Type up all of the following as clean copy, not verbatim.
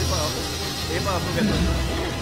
ये भाव को कहते हैं।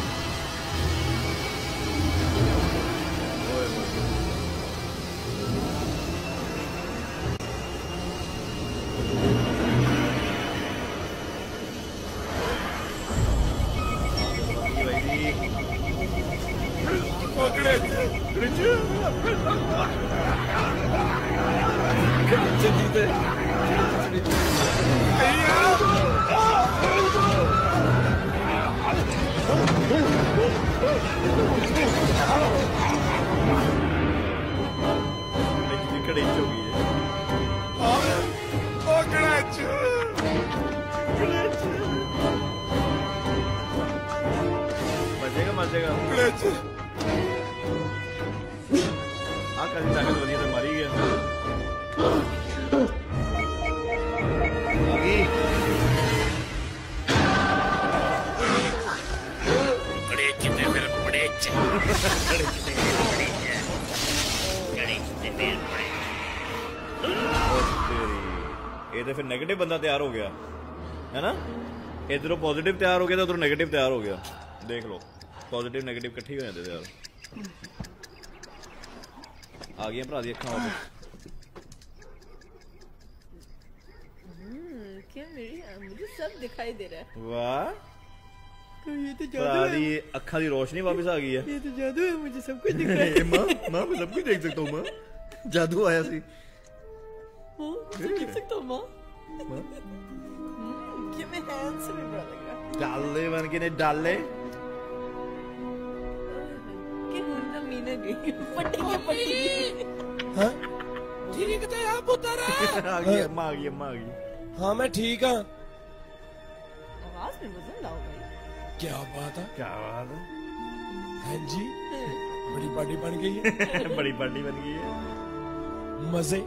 ये फिर नेगेटिव बंदा तैयार हो गया है ना। इधरों पॉजिटिव तैयार हो गया तो उधरों नेगेटिव तैयार हो गया। देख लो पॉजिटिव नेगेटिव इकट्ठे हो जाते थे यार। आ गई भरा दी अखा वापस। क्या मेरी मुझे सब दिखाई दे रहा है। वाह ये तो जादू है। अखा दी रोशनी वापस आ गई है। ये तो जादू है, मुझे सब कुछ दिख रहा है। माँ मैं सब कुछ देख सकता हूँ। माँ जादू आया सी। देख सकता हूँ माँ। क्या मैं हैंडसम भी बड़ा लग रहा है। डाले बन के ने डाले कि हुंदा मीना गई पट्टी के पट्टी। हाँ ठीक है आप उतर आ गई अम्मा आ गई अम्मा आ गई। हाँ मैं ठीक हाँ। आवाज में वजन लाओ भाई। क्या बात है क्या बात है। हाँ जी बड़ी पार्टी बन गई है। बड़ी पार्टी बन गई है। मजे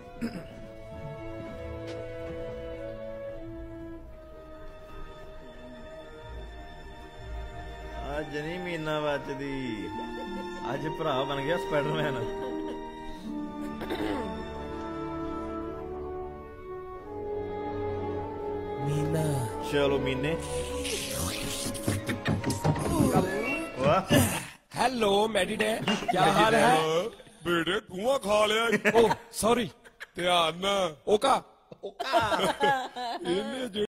अज नहीं मीना बचदी अज भरा बन गया स्पाइडरमैन। मीना चलो मीने। हेलो मेडी डैड क्या हाल है बेटे कुआं खा लिया। ओह सॉरी ध्यान ना ओका इन्हें